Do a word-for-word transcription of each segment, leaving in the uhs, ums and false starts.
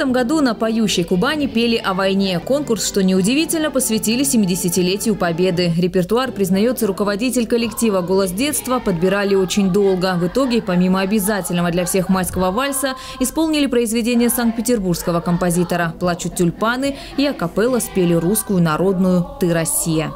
этом году на «Поющей Кубани» пели о войне. Конкурс, что неудивительно, посвятили семидесятилетию Победы. Репертуар, признается руководитель коллектива «Голос детства», подбирали очень долго. В итоге, помимо обязательного для всех майского вальса, исполнили произведение санкт-петербургского композитора «Плачут тюльпаны» и акапелла спели русскую народную «Ты, Россия».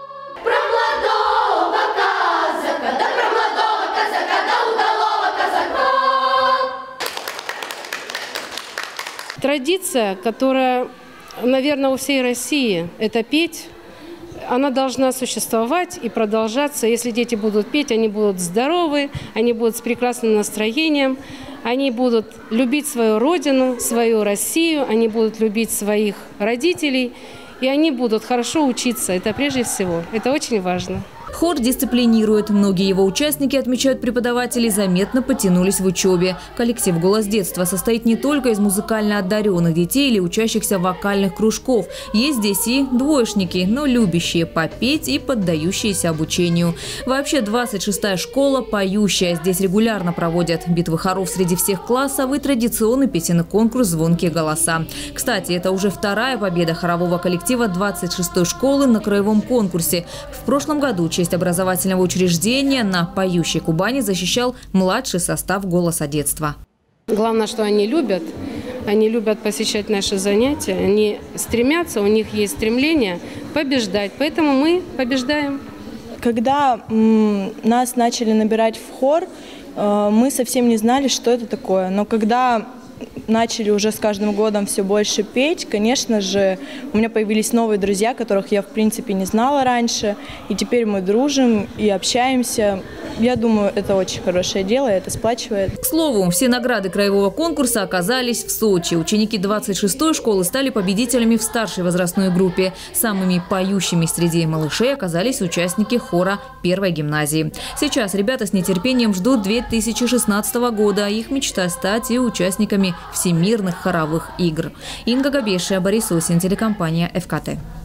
Традиция, которая, наверное, у всей России, это петь, она должна существовать и продолжаться. Если дети будут петь, они будут здоровы, они будут с прекрасным настроением, они будут любить свою родину, свою Россию, они будут любить своих родителей, и они будут хорошо учиться. Это прежде всего, это очень важно. Хор дисциплинирует. Многие его участники, отмечают преподаватели, заметно потянулись в учебе. Коллектив «Голос детства» состоит не только из музыкально одаренных детей или учащихся вокальных кружков. Есть здесь и двоечники, но любящие попеть и поддающиеся обучению. Вообще двадцать шестая школа «Поющая». Здесь регулярно проводят битвы хоров среди всех классов и традиционный песенный конкурс «Звонкие голоса». Кстати, это уже вторая победа хорового коллектива двадцать шестой школы на краевом конкурсе. В прошлом году честь образовательного учреждения на «Поющей Кубани» защищал младший состав «Голоса детства». Главное, что они любят. Они любят посещать наши занятия. Они стремятся, у них есть стремление побеждать. Поэтому мы побеждаем. Когда м, нас начали набирать в хор, э, мы совсем не знали, что это такое. Но когда начали уже с каждым годом все больше петь, конечно же, у меня появились новые друзья, которых я, в принципе, не знала раньше. И теперь мы дружим и общаемся. Я думаю, это очень хорошее дело, это сплачивает. К слову, все награды краевого конкурса оказались в Сочи. Ученики двадцать шестой школы стали победителями в старшей возрастной группе. Самыми поющими среди малышей оказались участники хора первой гимназии. Сейчас ребята с нетерпением ждут две тысячи шестнадцатого года. Их мечта стать и участниками всемирных хоровых игр. Инга Габешия, Борис Осин, телекомпания эф ка тэ.